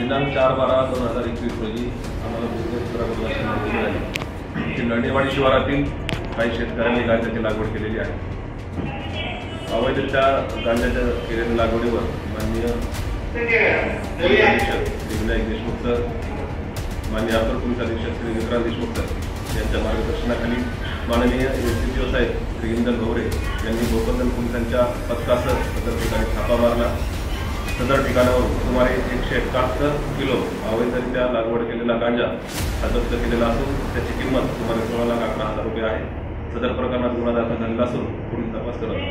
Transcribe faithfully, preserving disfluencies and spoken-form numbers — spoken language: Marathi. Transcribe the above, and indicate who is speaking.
Speaker 1: दिनांक चार बारा दोन हजार एकवीस रोजी आम्हाला भूगर्भशास्त्राकडून माहिती मिळाली की नळणीवाडी शिवारातील काही शेतकऱ्यांनी गांजाची लागवड केलेली आहे। अवैधरित्या गांजाच्या केलेल्या लागवडीवर माननीय अधीक्षक श्री विनायक देशमुख सर, माननीय अपर पोलीस अधीक्षक श्री विक्रांत देशमुख सर यांच्या मार्गदर्शनाखाली माननीय एसडीपीओ साहेब श्री इंदल भवरे यांनी भोकरदन पोलिसांच्या पथकासह सदर ठिकाणी छापा मारला। सदर ठिकाणावर सुमारे एकशे एकाहत्तर किलो अवैधरित्या लागवड केलेला गांजा हा जप्त केलेला असून त्याची किंमत सुमारे सोळा लाख अकरा हजार रुपये आहे। सदर प्रकरणात गुन्हा दाखल झालेला असून पुढील तपास करत